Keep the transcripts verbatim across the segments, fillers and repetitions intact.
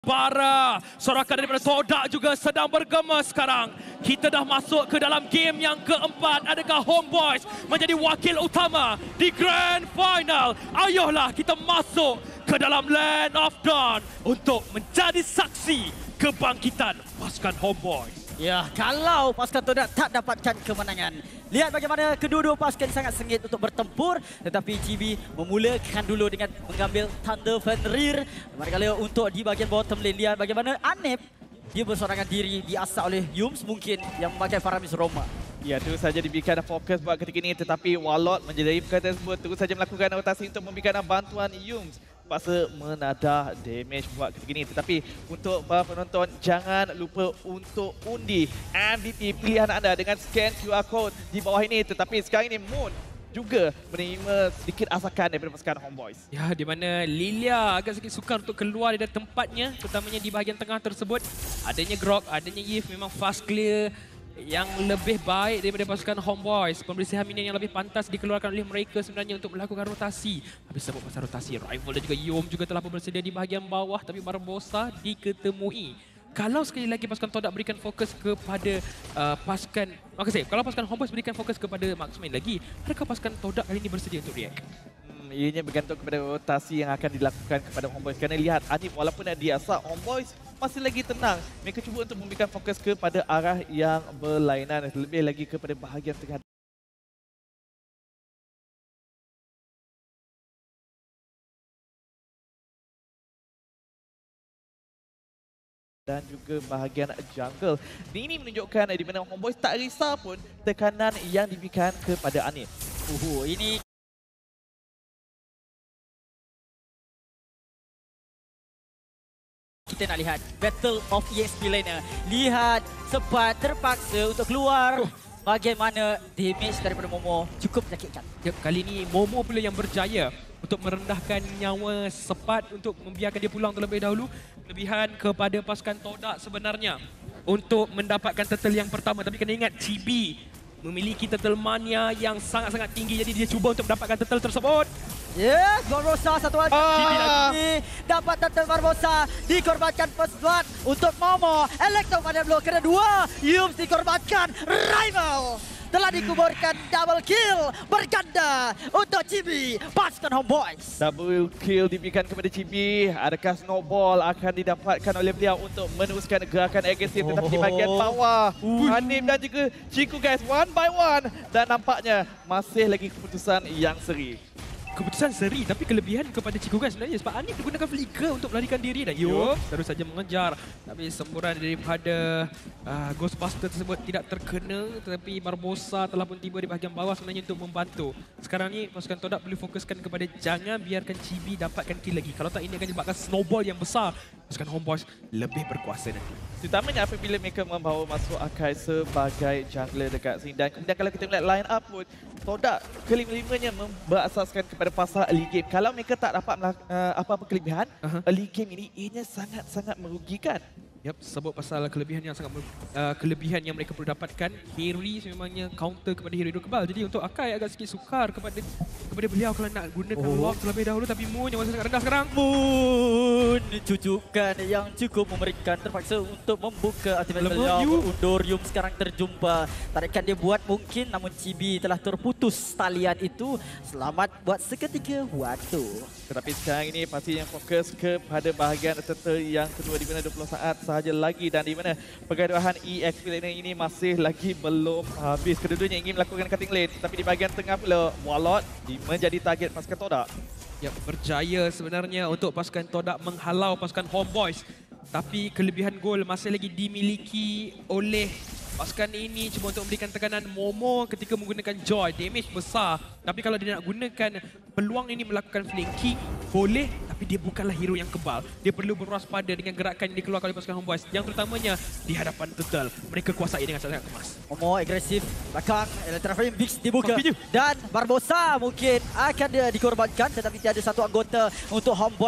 Bara, sorakan daripada Todak juga sedang bergema sekarang. Kita dah masuk ke dalam game yang keempat. Adakah Homeboyz menjadi wakil utama di Grand Final? Ayolah kita masuk ke dalam Land of Dawn untuk menjadi saksi kebangkitan pasukan Homeboyz. Ya, kalau pasukan Todak tak dapatkan kemenangan. Lihat bagaimana kedua-dua pasukan sangat sengit untuk bertempur. Tetapi G B memulakan dulu dengan mengambil Thunder Fenrir. Manakala untuk di bahagian bottom lane, lihat bagaimana Anip. Dia bersorangan diri diasah oleh Yums mungkin yang memakai Faramis Roma. Ya, terus saja diberikan fokus buat ketika ini. Tetapi Warlord menjadi perkara tersebut terus saja melakukan rotasi untuk memberikan bantuan Yums. Paksa menadah damage buat ketika ini. Tetapi untuk para penonton, jangan lupa untuk undi M V P pilihan anda dengan scan Q R code di bawah ini. Tetapi sekarang ini Moon juga menerima sedikit asakan daripada pasukan Homeboyz. Ya, di mana Lilia agak sedikit sukar untuk keluar dari tempatnya, terutamanya di bahagian tengah tersebut. Adanya Grok, adanya Yves memang fast clear yang lebih baik daripada pasukan Homeboyz. Pembersihan minion yang lebih pantas dikeluarkan oleh mereka sebenarnya untuk melakukan rotasi. Habis sebut pasal rotasi, Rival dan juga Yom juga telah bersedia di bahagian bawah, tapi Barbosa diketemui. Kalau sekali lagi pasukan Todak berikan fokus kepada uh, pasukan, makasih, kalau pasukan Homeboyz berikan fokus kepada marksman lagi, adakah pasukan Todak kali ini bersedia untuk react? Hmm, ianya bergantung kepada rotasi yang akan dilakukan kepada Homeboyz. Kerana lihat Anip walaupun dia asal, Homeboyz masih lagi tenang. Mereka cuba untuk memberikan fokus kepada arah yang berlainan, lebih lagi kepada bahagian tengah. Dan juga bahagian jungle. Ini menunjukkan di mana Homeboyz tak risau pun tekanan yang diberikan kepada Anip. Uhu, ini kita nak lihat Battle of E X P laner. Lihat sempat terpaksa untuk keluar. Bagaimana damage daripada Momo cukup menyakitkan. Yep, kali ini Momo pula yang berjaya untuk merendahkan nyawa Sepat untuk membiarkan dia pulang terlebih dahulu. Kelebihan kepada pasukan Todak sebenarnya untuk mendapatkan turtle yang pertama. Tapi kena ingat T B memiliki turtle mania yang sangat-sangat tinggi. Jadi dia cuba untuk mendapatkan turtle tersebut. Yes, Barbosa satu lagi. Ah. lagi. Dapat turtle Barbosa. Dikorbankan first blood untuk Momo. Electro pada blow kedua. Yums dikorbankan. Rival telah dikuburkan, double kill berganda untuk C B pasukan Homeboyz. Double kill diberikan kepada C B. Adakah snowball akan didapatkan oleh beliau untuk meneruskan gerakan agresif? Tetapi di bahagian bawah, Anip dan juga Chiku guys, one by one. Dan nampaknya masih lagi keputusan yang seri. Keputusan seri, tapi kelebihan kepada Chiku guys sebenarnya sebab Anip menggunakan flicker untuk melarikan diri dan Yom terus saja mengejar. Tapi semburan daripada uh, Ghostbuster tersebut tidak terkena, tetapi Barbosa telah pun tiba di bahagian bawah sebenarnya untuk membantu. Sekarang ni pasukan Todak perlu fokuskan kepada jangan biarkan C B dapatkan kill lagi. Kalau tak, ini akan menyebabkan snowball yang besar. Pasukan Homeboyz lebih berkuasa nanti. Terutamanya apabila mereka membawa masuk Akai sebagai jungler dekat sini. Dan kemudian kalau kita melihat line up pun, Todak kelima-limanya berasaskan kepada pasal early game. Kalau mereka tak dapat uh, apa-apa kelebihan, uh-huh. early game ini ianya sangat-sangat merugikan. Yep, sebut pasal kelebihan yang sangat uh, kelebihan yang mereka perlu dapatkan. Harry memangnya counter kepada hero hero kebal. Jadi untuk Akai agak sikit sukar kepada kepada beliau kalau nak gunakan oh. lock terlebih dahulu. Tapi Moon yang masih sangat rendah sekarang. Moon cucukan yang cukup memberikan, terpaksa untuk membuka ultimate beliau. Undur Yum sekarang terjumpa. Tarikan dia buat mungkin, namun C B telah terputus talian itu. Selamat buat seketika waktu. Tetapi sekarang ini pasti yang fokus kepada bahagian turtle yang kedua di mana dua puluh saat sahaja lagi. Dan di mana pergaduhan E X P laner ini masih lagi belum habis. Kedua-duanya ingin melakukan cutting lane. Tapi di bahagian tengah pula, Warlord menjadi target pasukan Todak. Ya, berjaya sebenarnya untuk pasukan Todak menghalau pasukan Homeboyz. Tapi kelebihan gol masih lagi dimiliki oleh pasukan ini. Cuma untuk memberikan tekanan Momo ketika menggunakan Joy. Damage besar. Tapi kalau dia nak gunakan peluang ini melakukan flanking, boleh. Tapi dia bukanlah hero yang kebal. Dia perlu berwaspada dengan gerakan yang dikeluarkan oleh pasukan Homeboyz. Yang terutamanya di hadapan Turtle. Mereka kuasai dengan sangat kemas. Momo agresif. Belakang, Electra Frame Bix dibuka. Oh, dan Barbosa mungkin akan dia dikorbankan. Tetapi tiada satu anggota untuk Homeboyz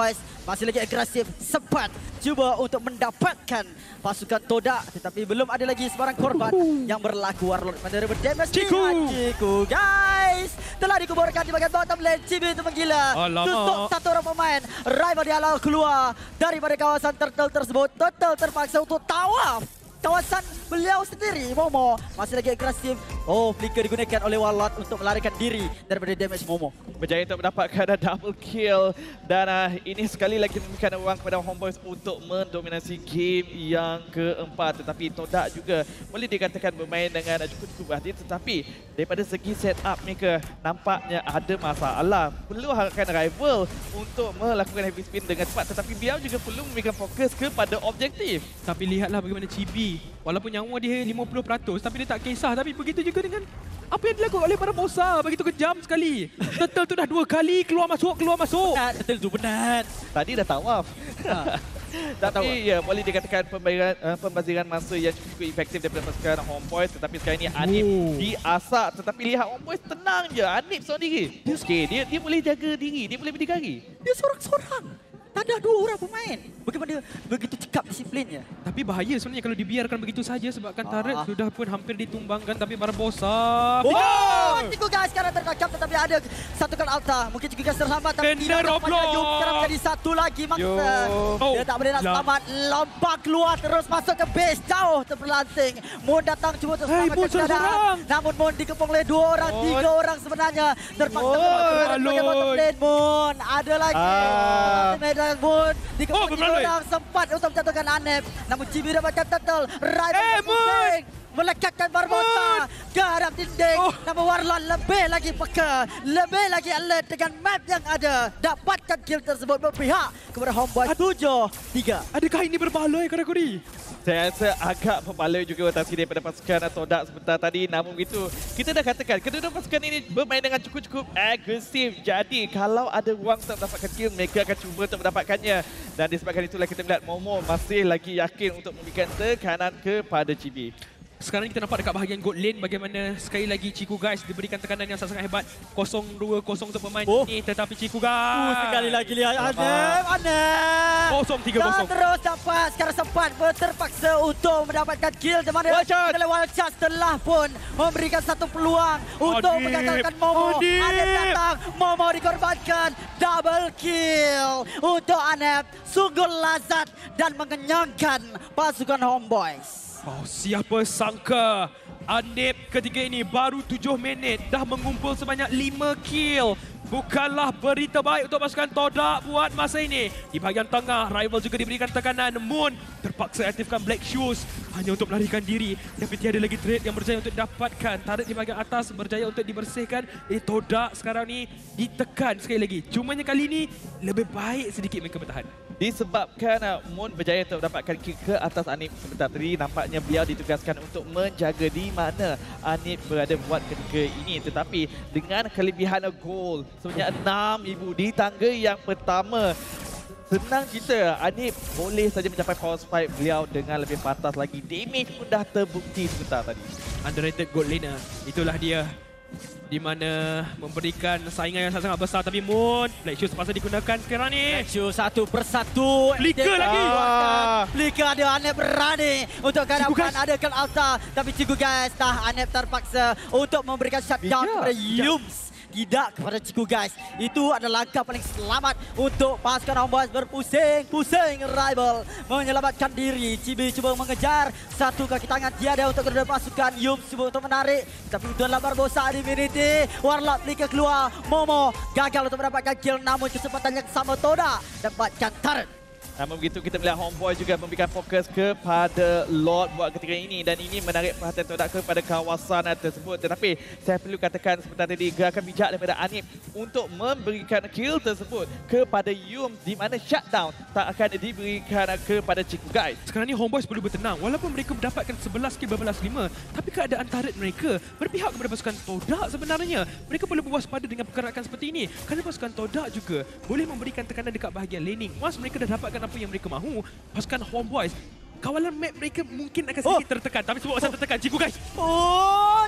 masih lagi agresif, sempat cuba untuk mendapatkan pasukan Todak, tetapi belum ada lagi sebarang korban yang berlaku. Warlord menerima damage. Ciku. Ciku guys, telah dikuburkan di bagian bottom lane. Cibi itu menggila. Tutup satu orang pemain. Rival dihalau keluar daripada kawasan turtle tersebut. Turtle terpaksa untuk tawaf kawasan beliau sendiri. Momo masih lagi agresif. Oh, flicker digunakan oleh Warlord untuk melarikan diri daripada damage Momo. Berjaya untuk mendapatkan double kill. Dan uh, ini sekali lagi memberikan ruang kepada Homeboyz untuk mendominasi game yang keempat. Tetapi Todak juga boleh dikatakan bermain dengan cukup-cukup berhati. Tetapi daripada segi setup mereka nampaknya ada masalah. Perlu harapkan rival untuk melakukan heavy spin dengan cepat. Tetapi beliau juga perlu memberikan fokus kepada objektif. Tapi lihatlah bagaimana Chibi. Walaupun nyawa dia lima puluh peratus tapi dia tak kisah. Tapi begitu juga dengan apa yang dilakukan oleh Barbosa. Begitu kejam sekali. Turtle tu dah dua kali keluar masuk, keluar masuk. Benar, Turtle tu benar. Tadi dah tawaf. Ha. Tapi ya, boleh dikatakan pembaziran, uh, pembaziran masa yang cukup efektif daripada pasukan Homeboyz. Tetapi sekarang ni Anip oh. diasak. Tetapi lihat Homeboyz tenang je. Anip seorang diri. Dia, okay, dia, dia boleh jaga diri. Dia boleh berdikari. Dia seorang-seorang. Tak ada dua orang pemain. Bagaimana begitu cekap disiplinnya. Tapi bahaya sebenarnya kalau dibiarkan begitu saja sebabkan turret Ah. sudah pun hampir ditumbangkan. Tapi Barbosa... Oh, Ciku guys sekarang tertangkap tetapi ada satu kan Alta. Mungkin Ciku guys terhambat tapi Kena Roblox. Yum sekarang menjadi satu lagi mangsa. Oh, Dia tak boleh nak lah. selamat. Lompat keluar terus masuk ke base. Jauh terpelanting. Moon datang cuba untuk Hey, selamatkan Moon seorang-seorang. Namun Moon dikepung oleh dua orang, Moon. tiga orang sebenarnya. Terpaksa Moon. sebagai bottom lane. Moon. Ada lagi. Ah. Medan Moon. Dikepung Oh, tiga berbaloi. orang. Sempat untuk menjatuhkan Anep. Namun Cibi dapatkan turtle. Rival Eh, pusing. Melekatkan Barbosa ke arah dinding. Oh. Namun Warlord lebih lagi peka, lebih lagi alert dengan map yang ada. Dapatkan kill tersebut berpihak kepada Homeboyz tujuh tiga. Adakah ini berbaloi Karakuri? Saya rasa agak berbaloi juga rotasi daripada pasukan Todak sebentar tadi. Namun begitu, kita dah katakan kedua-dua pasukan ini bermain dengan cukup-cukup agresif. Jadi kalau ada ruang untuk mendapatkan kill, mereka akan cuba untuk mendapatkannya. Dan disebabkan itulah kita melihat Momo masih lagi yakin untuk memberikan tekanan kepada Chibi. Sekarang kita nampak dekat bahagian gold lane bagaimana sekali lagi Ciku guys diberikan tekanan yang sangat-sangat hebat. kosong dua kosong untuk pemain Oh. ini tetapi Ciku Uh, guys. sekali lagi lihat Anep, Anep. kosong tiga Dan kosong. terus dapat sekarang sempat terpaksa untuk mendapatkan kill di mana Wild Shot. Wild Shot telah pun memberikan satu peluang untuk Adib. mengagalkan Momo. Adib. Anep datang, Momo dikorbankan, double kill untuk Anep. Sungguh lazat dan mengenyangkan pasukan Homeboyz. Oh, siapa sangka Anip ketika ini baru tujuh minit dah mengumpul sebanyak lima kill. Bukanlah berita baik untuk pasukan Todak buat masa ini. Di bahagian tengah, rival juga diberikan tekanan. Moon terpaksa aktifkan Black Shoes hanya untuk melarikan diri. Tapi tiada lagi trade yang berjaya untuk didapatkan. Turret di bahagian atas berjaya untuk dibersihkan. Eh, Todak sekarang ni ditekan sekali lagi. Cumanya kali ini lebih baik sedikit mereka bertahan. Disebabkan uh, Moon berjaya untuk mendapatkan kick ke atas Anip sebentar tadi. Nampaknya beliau ditugaskan untuk menjaga di mana Anip berada buat ketika ini. Tetapi dengan kelebihan gol sebanyak enam ribu di tangga yang pertama. Senang kita, Anip boleh saja mencapai power spike beliau dengan lebih pantas lagi. Damage pun dah terbukti sebentar tadi. Underrated gold laner. Itulah dia. Di mana memberikan saingan yang sangat-sangat besar. Tapi Moon, Black Shoes terpaksa digunakan sekarang ni. Show satu persatu. Flicker lagi. Ah. Flicker ada Anep berani untuk keadaan adakan Alta. Tapi Ciku guys, tah Anep terpaksa untuk memberikan shutdown Bijak. kepada Yums. Tidak kepada Ciku guys. Itu adalah langkah paling selamat untuk pasukan Homeboyz berpusing-pusing rival. Menyelamatkan diri. Cibi cuba mengejar. Satu kaki tangan tiada untuk kedua pasukan. Yums cuba untuk menarik. Tapi itu adalah Barbosa di Minity. Warlock flicker keluar. Momo gagal untuk mendapatkan kill. Namun kesempatan yang sama Todak dapatkan turret. Namun begitu kita melihat Homeboyz juga memberikan fokus kepada Lord buat ketika ini. Dan ini menarik perhatian Todak kepada kawasan tersebut. Tetapi saya perlu katakan sebentar tadi gerakan bijak daripada Anip untuk memberikan kill tersebut kepada Yum. Di mana shutdown tak akan diberikan kepada Ciku guys. Sekarang ni Homeboyz perlu bertenang. Walaupun mereka mendapatkan sebelas kill berbalas lima. Tapi keadaan turret mereka berpihak kepada pasukan Todak sebenarnya. Mereka perlu berwaspada dengan pergerakan seperti ini. Kerana pasukan Todak juga boleh memberikan tekanan dekat bahagian laning. Once mereka dah dapatkan apa yang mereka mahu, pasukan Homeboyz, kawalan map mereka mungkin akan sedikit Oh. tertekan. Tapi sebab oh. tertekan, Ciku guys. Oh,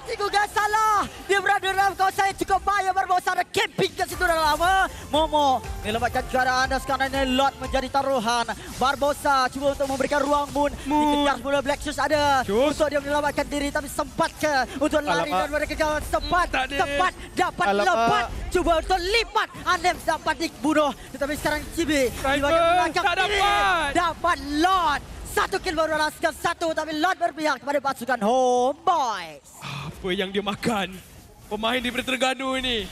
Cikgu Gas salah. Dia berada dalam kawasan yang cukup bahaya. Barbosa ada camping kat situ dah lama. Momo menyelamatkan keadaan dan sekarang ini Lot menjadi taruhan. Barbosa cuba untuk memberikan ruang Moon. Dikejar pula Black Shoes ada. Shoes. Untuk dia menyelamatkan diri. Tapi sempat ke untuk lari Alamak. dan mereka kawan. Sempat. Tak ada. Sempat dapat Alamak. lepat. Cuba untuk lipat. Anem dapat dibunuh. Tetapi sekarang Cibi. di bahagian belakang tak kiri. dapat. Dapat Lot. Satu kill baru alaskan satu. Tapi Lot berpihak kepada pasukan Homeboys. Apa yang dia makan? Pemain daripada Terengganu ini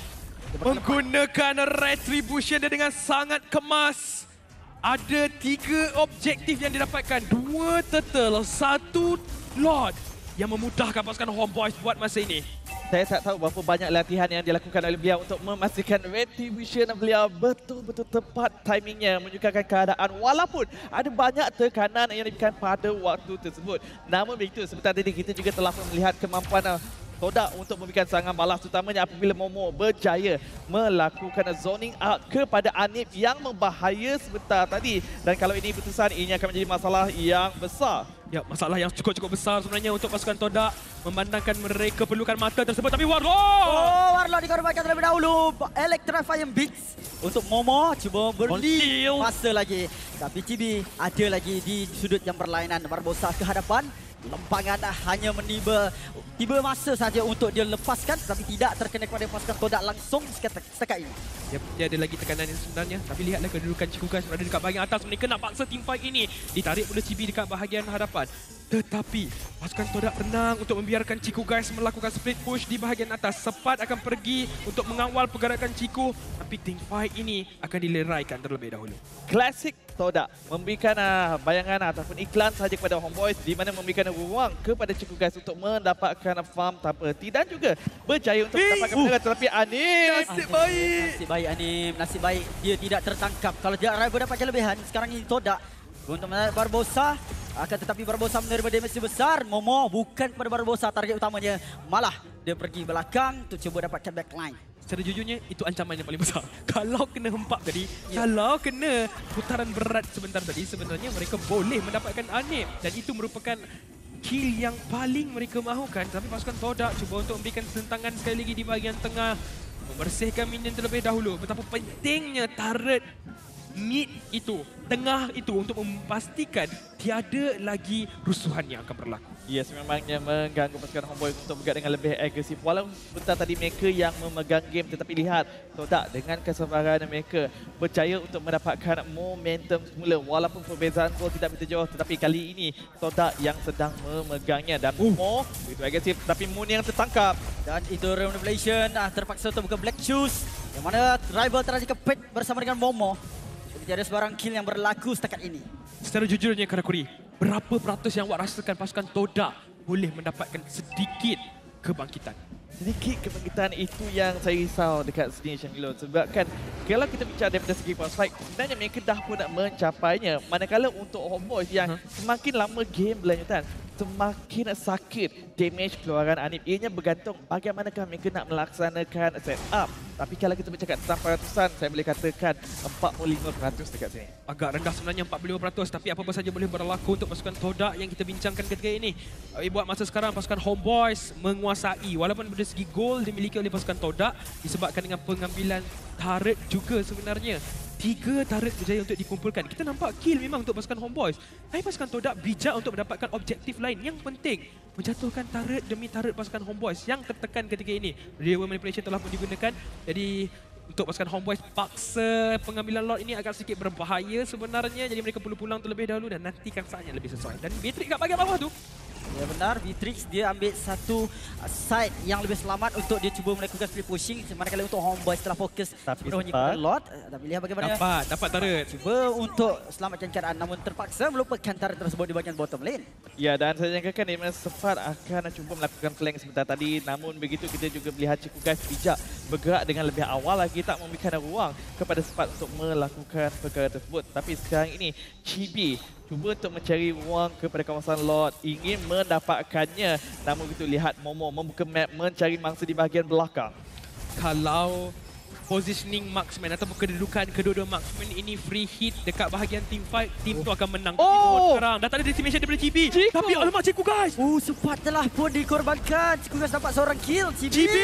menggunakan retribution dia dengan sangat kemas. Ada tiga objektif yang didapatkan. Dua turtle, satu Lord yang memudahkan pasukan Homeboys buat masa ini. Saya tak tahu berapa banyak latihan yang dilakukan oleh beliau untuk memastikan retribution beliau betul-betul tepat timingnya menunjukkan keadaan walaupun ada banyak tekanan yang diberikan pada waktu tersebut. Namun begitu, sebentar tadi kita juga telah melihat kemampuan Todak untuk memberikan serangan balas terutamanya apabila Momo berjaya melakukan zoning out kepada Anip yang membahaya sebentar tadi. Dan kalau ini putusan, ini akan menjadi masalah yang besar. Ya, masalah yang cukup-cukup besar sebenarnya untuk pasukan Todak memandangkan mereka perlukan mata tersebut. Tapi Warlord! Oh, Warlord dikorbankan terlebih dahulu. Electrifying Beats untuk Momo. Cuba beri Steal. masa lagi. Tapi Cibi ada lagi di sudut yang berlainan. Barbosa ke hadapan. Lempangan hanya meniba tiba masa saja untuk dia lepaskan. Tapi tidak terkena kepada pasukan Todak langsung setakat ini. Dia, dia ada lagi tekanan yang sebenarnya. Tapi lihatlah kedudukan Cikugas berada dekat bahagian atas. Mereka nak paksa team fight ini. Ditarik oleh Cibi dekat bahagian hadapan. Tetapi pasukan Todak renang untuk membiarkan Ciku Guys melakukan split push di bahagian atas. Sepat akan pergi untuk mengawal pergerakan Ciku. Tapi team fight ini akan dileraikan terlebih dahulu. Klasik Todak memberikan uh, bayangan ataupun iklan saja kepada Homeboys di mana memberikan ruang kepada Cikgu Guys untuk mendapatkan farm tanpa henti dan juga berjaya untuk Hey, mendapatkan uh. medali. Tetapi Anis Nasib baik. Nasib baik Anim. Nasib baik dia tidak tertangkap. Kalau tidak Rival dapat kelebihan. Sekarang ini Todak untuk menarik Barbosa. Akan tetapi Barbosa menerima damage besar. Momo bukan kepada Barbosa target utamanya. Malah dia pergi belakang untuk cuba dapatkan backline. Secara jujurnya, itu ancaman yang paling besar. Kalau kena hempap tadi, ya. Kalau kena putaran berat sebentar tadi, sebenarnya mereka boleh mendapatkan Anip. Dan itu merupakan kill yang paling mereka mahukan. Tapi pasukan Todak cuba untuk memberikan tentangan sekali lagi di bahagian tengah. Membersihkan minion terlebih dahulu. Betapa pentingnya turret mid itu, tengah itu untuk memastikan tiada lagi rusuhan yang akan berlaku. Yes, memangnya mengganggu pasukan Homeboys untuk bergerak dengan lebih agresif. Walaupun sebentar tadi mereka yang memegang game, tetapi lihat Todak dengan kesabaran mereka berjaya untuk mendapatkan momentum semula. Walaupun perbezaan gol tidak begitu jauh, tetapi kali ini Todak yang sedang memegangnya. Dan uh. Mo begitu agresif, tetapi Moon yang tertangkap. Dan itu Renovation ah, terpaksa untuk buka Black Shoes. Yang mana Rival telah dikepit bersama dengan Momo. Jadi ada sebarang kill yang berlaku setakat ini. Secara jujurnya Karakuri, berapa peratus yang awak rasakan pasukan Todak boleh mendapatkan sedikit kebangkitan? Sedikit kebangkitan itu yang saya risau dekat sini Shangilo. Sebab kan kalau kita bicara daripada segi boss fight, sebenarnya mereka dah pun nak mencapainya. Manakala untuk Homeboys yang huh? semakin lama game berlanjutan, semakin sakit damage keluaran Anip. Ianya bergantung bagaimanakah mereka nak melaksanakan setup. Tapi kalau kita bercakap tentang peratusan, saya boleh katakan empat puluh lima peratus dekat sini. Agak rendah sebenarnya empat puluh lima peratus, tapi apa-apa saja boleh berlaku untuk pasukan Todak yang kita bincangkan ketika ini. Buat masa sekarang, pasukan Homeboys menguasai. Walaupun dari segi gol dimiliki oleh pasukan Todak disebabkan dengan pengambilan turret juga sebenarnya. Tiga turret berjaya untuk dikumpulkan. Kita nampak kill memang untuk pasukan Homeboys. Tapi pasukan Todak bijak untuk mendapatkan objektif lain yang penting. Menjatuhkan turret demi turret pasukan Homeboys yang tertekan ketika ini. Real manipulation telah pun digunakan. Jadi untuk pasukan Homeboys paksa pengambilan lot ini agak sedikit berbahaya sebenarnya. Jadi mereka perlu pulang terlebih dahulu dan nantikan saatnya lebih sesuai. Dan Beatrix kat bahagian bawah tu. Ya benar, Beatrix dia ambil satu side yang lebih selamat untuk dia cuba melakukan split pushing. Manakala untuk Homeboys telah fokus sepenuhnya kepada Lord. Tapi lihat bagaimana. Dapat, dapat turret. Cuba untuk selamatkan keadaan namun terpaksa melupakan turret tersebut di bahagian bottom lane. Ya, dan saya jangkakan di mana Sepat akan cuba melakukan flank sebentar tadi. Namun begitu kita juga melihat Cikgu Guys bijak bergerak dengan lebih awal lagi, tak memberikan ruang kepada Sepat untuk melakukan perkara tersebut. Tapi sekarang ini Cibi cuba untuk mencari ruang kepada kawasan Lord, ingin mendapatkannya. Namun begitu lihat Momo membuka map, mencari mangsa di bahagian belakang. Kalau positioning marksman ataupun kedudukan kedua-dua marksman ini free hit dekat bahagian team fight, team tu akan menang. Oh. Sekarang dah tak ada decimation daripada G B. Ciku. Tapi alamak Ciku guys. Oh, sempat telah pun dikorbankan. Ciku guys dapat seorang kill. Cibi. Cibi.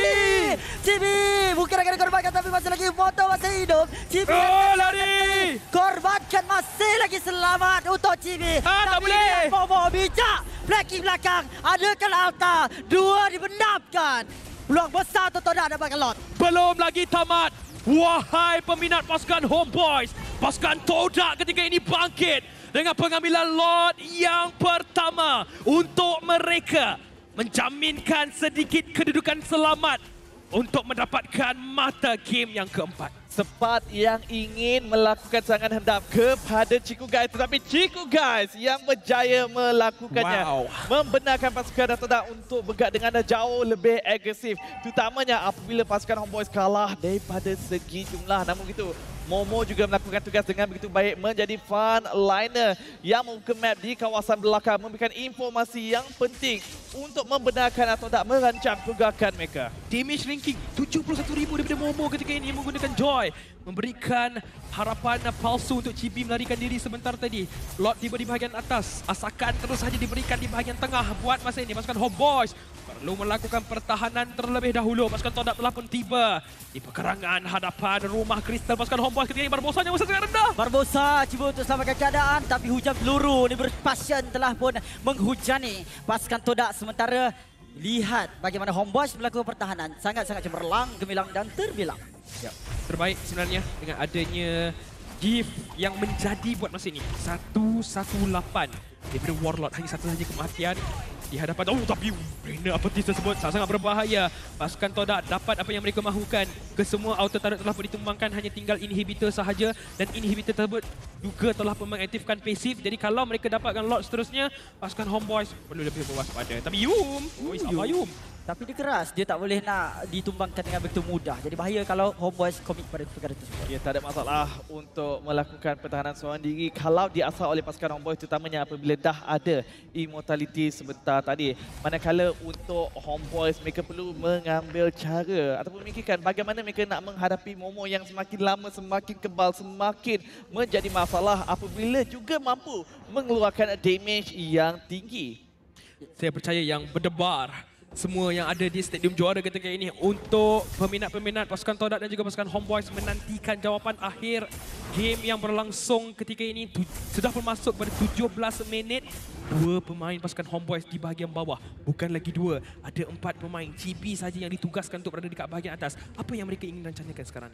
Cibi. Bukan akan dikorbankan tapi masih lagi foto masih hidup. Cibi. Oh, lari. Korbankan masih lagi selamat untuk Cibi. Ah, tak boleh. Momo bijak. Flanking belakang. Adakan Alta. Dua dibenamkan. Peluang besar untuk Todak dapatkan lot. Belum lagi tamat. Wahai peminat pasukan Homeboys, pasukan Todak ketika ini bangkit dengan pengambilan lot yang pertama untuk mereka menjaminkan sedikit kedudukan selamat untuk mendapatkan mata game yang keempat. Sempat yang ingin melakukan serangan hendap kepada Ciku Guys, tetapi Ciku Guys yang berjaya melakukannya. Wow. Membenarkan pasukan Todak untuk bergerak dengan jauh lebih agresif, terutamanya apabila pasukan Homeboys kalah daripada segi jumlah. Namun begitu, Momo juga melakukan tugas dengan begitu baik, menjadi frontliner yang membuka map di kawasan belakang, memberikan informasi yang penting untuk membenarkan atau tak merancang pergerakan mereka. Damage ranking tujuh puluh satu ribu daripada Momo ketika ini menggunakan Joy. Memberikan harapan palsu untuk Chibi melarikan diri sebentar tadi. Lot tiba di bahagian atas. Asakan terus saja diberikan di bahagian tengah. Buat masa ini pasukan Homeboys perlu melakukan pertahanan terlebih dahulu. Pasukan Todak telah pun tiba di pekarangan hadapan rumah kristal pasukan Homeboys ketika ini. Barbosa yang sangat rendah. Barbosa cuba untuk selamatkan keadaan tapi hujan peluru ni berpassion telah pun menghujani pasukan Todak. Sementara lihat bagaimana Homeboys melakukan pertahanan sangat-sangat cemerlang, gemilang dan terbilang. Ya, terbaik sebenarnya dengan adanya gift yang menjadi buat masa ini satu satu lapan daripada Warlord. Hanya satu saja kematian di hadapan. Oh, tapi Brainer apetis tersebut sangat-sangat berbahaya. Pasukan Todak dapat apa yang mereka mahukan. Kesemua auto turret telah pun ditumbangkan, hanya tinggal inhibitor sahaja dan inhibitor tersebut juga telah pun mengaktifkan pasif. Jadi kalau mereka dapatkan lot seterusnya, pasukan Homeboys perlu lebih berwaspada. Tapi Yum, oh, sabar Yum. Tapi dia keras, dia tak boleh nak ditumbangkan dengan begitu mudah. Jadi bahaya kalau Homeboys komit pada perkara tersebut. Ya, tak ada masalah untuk melakukan pertahanan seorang diri kalau diasah oleh pasukan Homeboys, terutamanya apabila dah ada immortality sebentar tadi. Manakala untuk Homeboys, mereka perlu mengambil cara ataupun memikirkan bagaimana mereka nak menghadapi Momo yang semakin lama semakin kebal, semakin menjadi masalah apabila juga mampu mengeluarkan damage yang tinggi. Saya percaya yang berdebar semua yang ada di Stadium Juara ketika ini untuk peminat-peminat pasukan Todak dan juga pasukan Homeboys menantikan jawapan akhir game yang berlangsung ketika ini. Sudah pun masuk pada tujuh belas minit. Dua pemain pasukan Homeboys di bahagian bawah. Bukan lagi dua, ada empat pemain. Chibi saja yang ditugaskan untuk berada dekat bahagian atas. Apa yang mereka ingin rencanakan sekarang ni?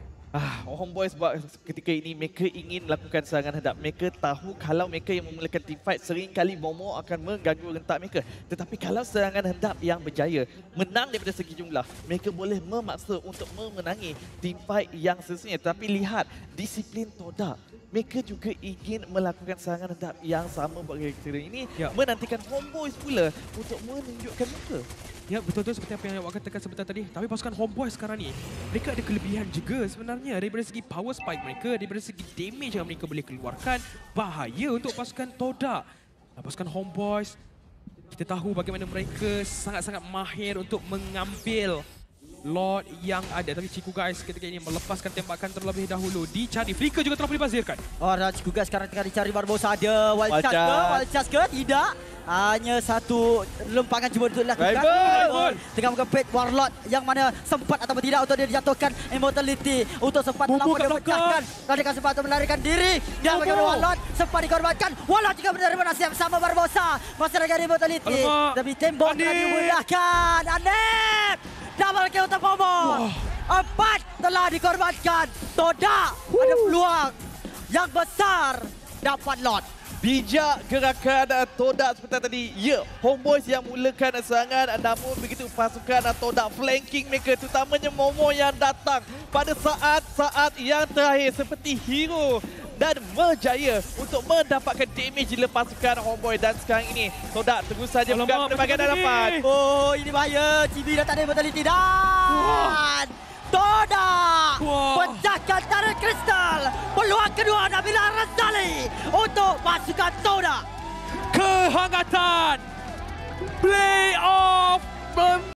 Ah, Homeboys buat ketika ini mereka ingin melakukan serangan hadap. Mereka tahu kalau mereka yang memulakan team fight, seringkali Momo akan mengganggu rentak mereka. Tetapi kalau serangan hadap yang berjaya, menang daripada segi jumlah, mereka boleh memaksa untuk memenangi team fight yang sesungguhnya. Tapi lihat disiplin Todak. Mereka juga ingin melakukan serangan hadap yang sama buat karakter ini. Ya. Menantikan Homeboys pula untuk menunjukkan muka. Ya, betul-betul seperti apa yang awak katakan sebentar tadi. Tapi pasukan Homeboys sekarang ni, mereka ada kelebihan juga sebenarnya. Daripada segi power spike mereka, daripada segi damage yang mereka boleh keluarkan. Bahaya untuk pasukan Todak. Pasukan Homeboys, kita tahu bagaimana mereka sangat-sangat mahir untuk mengambil lot yang ada. Tapi Ciku Guys ketika ini melepaskan tembakan terlebih dahulu. Dicari. Flicker juga telah dibazirkan. Oh, Ciku Guys sekarang tengah dicari. Barbosa ada wild charge ke? Wild charge ke? Tidak. Hanya satu lempangan cuba untuk dilakukan. Rival. Tengah muka pet Warlord yang mana sempat atau tidak untuk dia dijatuhkan immortality. Untuk sempat Bumbu melampau dia pecahkan. Radikal sempat untuk melarikan diri. Dan bagaimana Warlord sempat dikorbankan. Warlord juga menerima nasib sama Barbosa. Masih lagi ada immortality. Alamak. Tapi tembok telah dimudahkan. Anip! Double kill untuk Momo. Empat telah dikorbankan. Todak ada peluang yang besar dapat lot. Bijak gerakan Todak seperti tadi. Ya, Homeboys yang mulakan serangan, namun begitu pasukan Todak flanking mereka, terutamanya Momo yang datang pada saat-saat yang terakhir seperti hero dan berjaya untuk mendapatkan damage di lepas pasukan Homeboy. Dan sekarang ini Todak terus saja bukan pada bahagian hadapan. Oh, ini bahaya. Cibi dah tak ada immortality dan Todak pecahkan turret kristal. Peluang kedua Nabila Razali untuk pasukan Todak. Kehangatan playoff